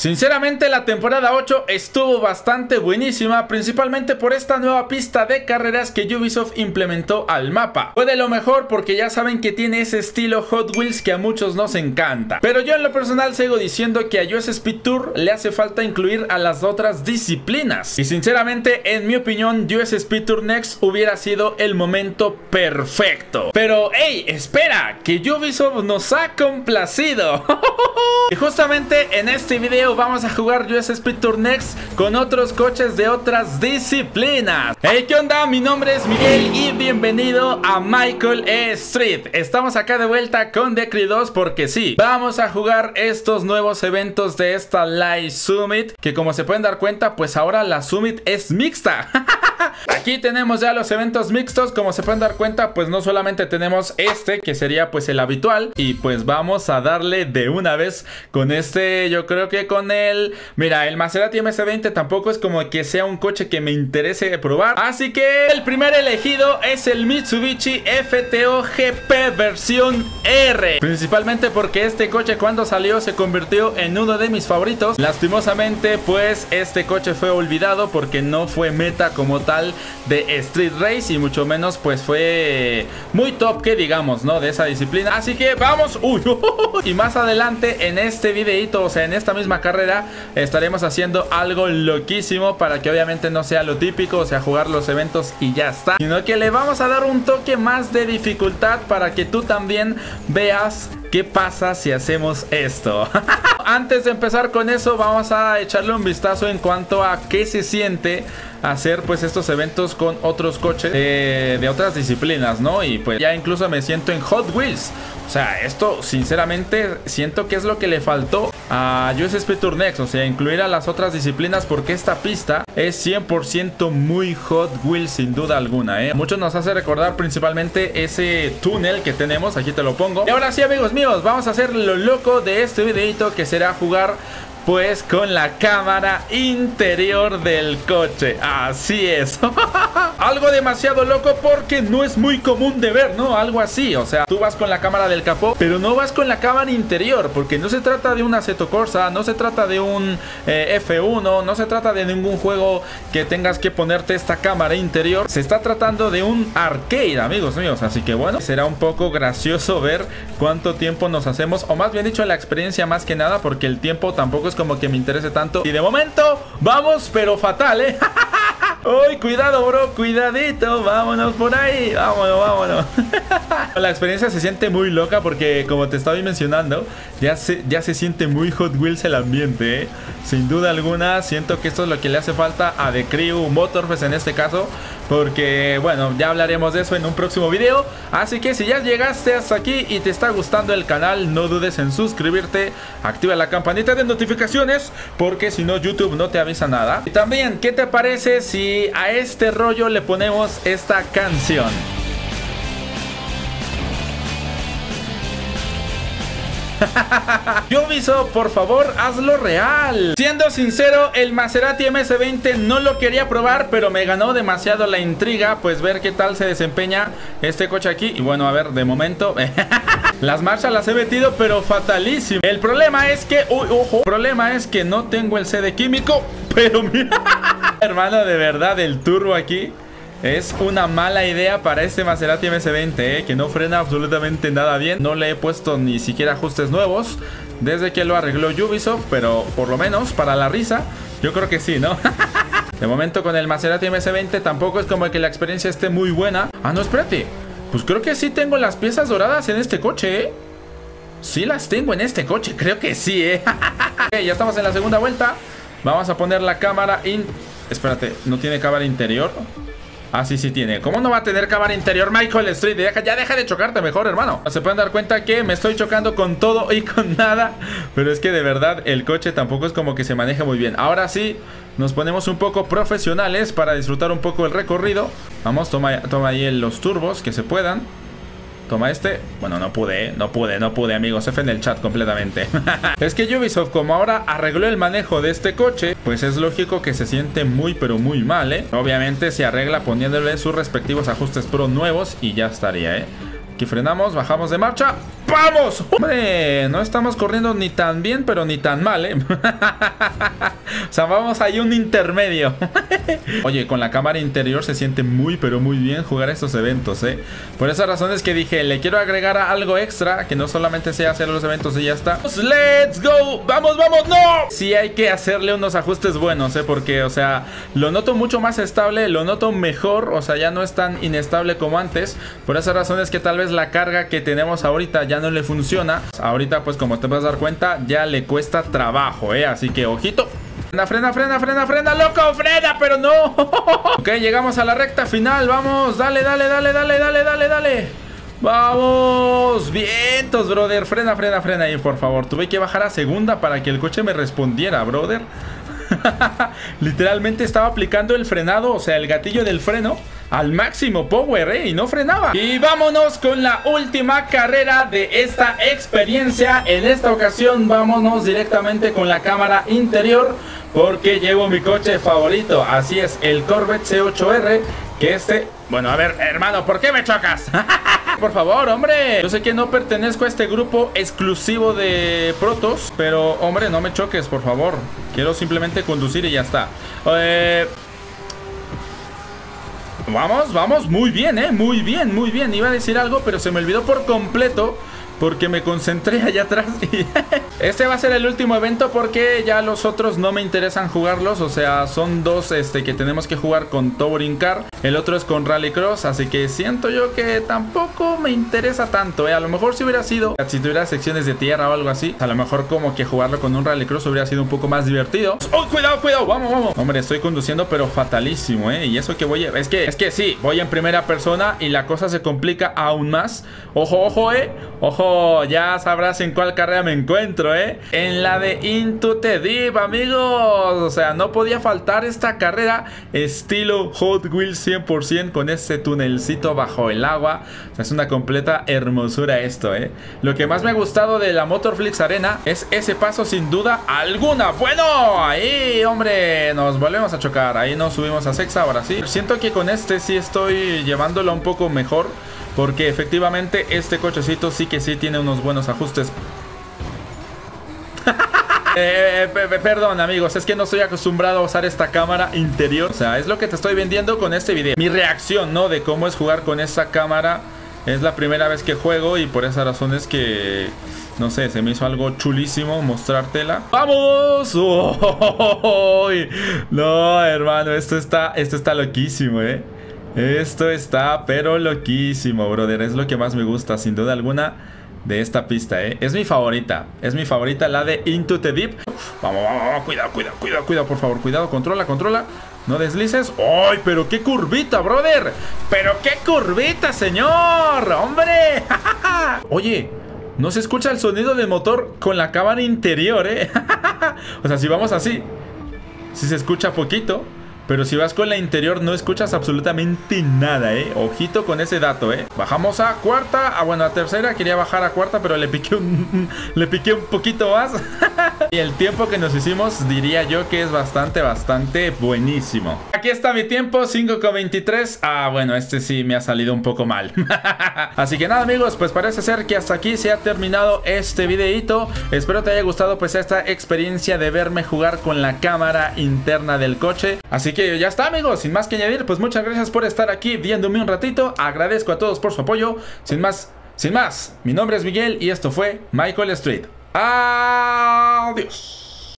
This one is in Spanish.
Sinceramente la temporada 8 estuvo bastante buenísima, principalmente por esta nueva pista de carreras que Ubisoft implementó al mapa. Fue de lo mejor porque ya saben que tiene ese estilo Hot Wheels que a muchos nos encanta. Pero yo en lo personal sigo diciendo que a US Speed Tour le hace falta incluir a las otras disciplinas. Y sinceramente, en mi opinión, US Speed Tour Next hubiera sido el momento perfecto. Pero, hey, espera, que Ubisoft nos ha complacido. Y justamente en este video vamos a jugar US Speed Tour Next con otros coches de otras disciplinas. Hey, ¿qué onda? Mi nombre es Miguel y bienvenido a Michael Street. Estamos acá de vuelta con The Crew 2 porque sí, vamos a jugar estos nuevos eventos de esta Live Summit, que como se pueden dar cuenta, pues ahora la Summit es mixta. Aquí tenemos ya los eventos mixtos. Como se pueden dar cuenta, pues no solamente tenemos este, que sería pues el habitual, y pues vamos a darle de una vez con este. Yo creo que con el... Mira, el Maserati MS20 tampoco es como que sea un coche que me interese probar, así que el primer elegido es el Mitsubishi FTO GP versión R, principalmente porque este coche cuando salió se convirtió en uno de mis favoritos. Lastimosamente pues este coche fue olvidado porque no fue meta como tal de Street Race, y mucho menos pues fue muy top, que digamos, ¿no? De esa disciplina. Así que vamos. Y más adelante en este videito, o sea, en esta misma carrera, estaremos haciendo algo loquísimo para que obviamente no sea lo típico, o sea, jugar los eventos y ya está, sino que le vamos a dar un toque más de dificultad para que tú también veas qué pasa si hacemos esto. Antes de empezar con eso, vamos a echarle un vistazo en cuanto a qué se siente hacer pues estos eventos con otros coches de otras disciplinas, ¿no? Y pues ya incluso me siento en Hot Wheels. O sea, esto sinceramente siento que es lo que le faltó a US Speed Tour Next, o sea, incluir a las otras disciplinas, porque esta pista es 100% muy Hot Wheels sin duda alguna, ¿eh? Mucho nos hace recordar principalmente ese túnel que tenemos, aquí te lo pongo. Y ahora sí, amigos míos, vamos a hacer lo loco de este videito, que será jugar pues con la cámara interior del coche. Así es. Algo demasiado loco porque no es muy común de ver, ¿no? Algo así, o sea, tú vas con la cámara del capó, pero no vas con la cámara interior, porque no se trata de un Assetto Corsa, no se trata de un F1, no se trata de ningún juego que tengas que ponerte esta cámara interior. Se está tratando de un arcade, amigos míos, así que bueno, será un poco gracioso ver cuánto tiempo nos hacemos, o más bien dicho, la experiencia más que nada, porque el tiempo tampoco es como que me interese tanto. Y de momento vamos, pero fatal, ¿eh? ¡Uy, cuidado, bro! ¡Cuidadito! ¡Vámonos por ahí! ¡Vámonos, vámonos! La experiencia se siente muy loca porque, como te estaba mencionando, ya se siente muy Hot Wheels el ambiente, ¿eh? Sin duda alguna, siento que esto es lo que le hace falta a The Crew Motorfest en este caso, porque, bueno, ya hablaremos de eso en un próximo video. Así que si ya llegaste hasta aquí y te está gustando el canal, no dudes en suscribirte, activa la campanita de notificaciones, porque si no YouTube no te avisa nada. Y también, ¿qué te parece si a este rollo le ponemos esta canción? Ubisoft, por favor, hazlo real. Siendo sincero, el Maserati MS20 no lo quería probar, pero me ganó demasiado la intriga, pues ver qué tal se desempeña este coche aquí. Y bueno, a ver, de momento las marchas las he metido, pero fatalísimo. El problema es que, ojo, el problema es que no tengo el CD químico. Pero mira, hermano, de verdad, el turbo aquí es una mala idea para este Maserati MS20, que no frena absolutamente nada bien. No le he puesto ni siquiera ajustes nuevos desde que lo arregló Ubisoft, pero por lo menos para la risa, yo creo que sí, ¿no? De momento con el Maserati MS20 tampoco es como que la experiencia esté muy buena. Ah, no, espérate. Pues creo que sí tengo las piezas doradas en este coche, ¿eh? Sí las tengo en este coche, creo que sí, ¿eh? Ok, ya estamos en la segunda vuelta. Vamos a poner la cámara Espérate, ¿no tiene cámara interior? Ah, sí, sí tiene. ¿Cómo no va a tener cámara interior Michael Street? Ya deja de chocarte mejor, hermano. Se pueden dar cuenta que me estoy chocando con todo y con nada, pero es que de verdad el coche tampoco es como que se maneje muy bien. Ahora sí, nos ponemos un poco profesionales para disfrutar un poco el recorrido. Vamos, toma ahí los turbos que se puedan. Toma este. Bueno, no pude, amigos. F en el chat completamente. Es que Ubisoft, como ahora arregló el manejo de este coche, pues es lógico que se siente muy, pero muy mal, ¿eh? Obviamente se arregla poniéndole sus respectivos ajustes pro nuevos y ya estaría, ¿eh? Aquí frenamos, bajamos de marcha. ¡Vamos! Hombre, no estamos corriendo ni tan bien, pero ni tan mal, ¿eh? O sea, vamos ahí un intermedio. Oye, con la cámara interior se siente muy, pero muy bien jugar estos eventos, ¿eh? Por esas razones que dije, le quiero agregar algo extra, que no solamente sea hacer los eventos y ya está. ¡Let's go! ¡Vamos, vamos! ¡No! Sí hay que hacerle unos ajustes buenos, ¿eh? Porque, o sea, lo noto mucho más estable, lo noto mejor, o sea, ya no es tan inestable como antes. Por esas razones que tal vez la carga que tenemos ahorita ya no le funciona. Ahorita, pues, como te puedes dar cuenta, ya le cuesta trabajo, ¿eh? Así que, ojito. Frena, frena, frena, frena, loco, frena, pero no. Ok, llegamos a la recta final, vamos, dale, dale, dale, dale, dale, dale, dale. Vamos, vientos, brother. Frena, frena, frena ahí, por favor. Tuve que bajar a segunda para que el coche me respondiera, brother. Literalmente estaba aplicando el frenado, o sea, el gatillo del freno al máximo power, y no frenaba. Y vámonos con la última carrera de esta experiencia. En esta ocasión vámonos directamente con la cámara interior, porque llevo mi coche favorito. Así es, el Corvette C8R. Que bueno, a ver, hermano, ¿por qué me chocas? Por favor, hombre. Yo sé que no pertenezco a este grupo exclusivo de protos, pero, hombre, no me choques, por favor. Quiero simplemente conducir y ya está. Vamos, vamos, muy bien, muy bien, muy bien. Iba a decir algo, pero se me olvidó por completo, porque me concentré allá atrás. Este va a ser el último evento, porque ya los otros no me interesan jugarlos. O sea, son dos que tenemos que jugar con Touring Car. El otro es con Rallycross, así que siento yo que tampoco me interesa tanto, A lo mejor si hubiera sido, si tuviera secciones de tierra o algo así, a lo mejor como que jugarlo con un Rallycross hubiera sido un poco más divertido. ¡Oh, cuidado, cuidado! ¡Vamos, vamos! Hombre, estoy conduciendo pero fatalísimo, Y eso que voy es que sí, voy en primera persona y la cosa se complica aún más. Ojo, ojo, ojo, ya sabrás en cuál carrera me encuentro, En la de Into the Deep, amigos. O sea, no podía faltar esta carrera estilo Hot Wheels 100%, con este tunelcito bajo el agua. O sea, es una completa hermosura esto, Lo que más me ha gustado de la Motorflix Arena es ese paso, sin duda alguna. Bueno, ahí, hombre, nos volvemos a chocar. Ahí nos subimos a sexta, ahora sí. Siento que con este sí estoy llevándolo un poco mejor, porque efectivamente este cochecito sí que sí tiene unos buenos ajustes. Perdón, amigos, es que no estoy acostumbrado a usar esta cámara interior. O sea, es lo que te estoy vendiendo con este video. Mi reacción, ¿no? De cómo es jugar con esta cámara. Es la primera vez que juego y por esa razón es que, no sé, se me hizo algo chulísimo mostrártela. ¡Vamos! ¡Oh! No, hermano, esto está loquísimo, Esto está pero loquísimo, brother. Es lo que más me gusta, sin duda alguna, de esta pista, Es mi favorita. Es mi favorita, la de Into the Deep. Vamos, vamos, vamos. Cuidado, cuidado, cuidado, cuidado, por favor. Cuidado, controla, controla. No deslices. ¡Ay, pero qué curvita, brother! ¡Pero qué curvita, señor! ¡Hombre! Oye, no se escucha el sonido del motor con la cámara interior, O sea, si vamos así, sí se escucha poquito. Pero si vas con la interior no escuchas absolutamente nada, Ojito con ese dato, Bajamos a cuarta. Bueno, a tercera. Quería bajar a cuarta, pero le piqué un poquito más. Y el tiempo que nos hicimos, diría yo que es bastante buenísimo. Aquí está mi tiempo, 5:23. Ah, bueno, este sí me ha salido un poco mal. Así que nada, amigos, pues parece ser que hasta aquí se ha terminado este videito. Espero te haya gustado pues esta experiencia de verme jugar con la cámara interna del coche. Así que ya está, amigos, sin más que añadir, pues muchas gracias por estar aquí viéndome un ratito. Agradezco a todos por su apoyo. Sin más, mi nombre es Miguel y esto fue Michael Street. Adiós.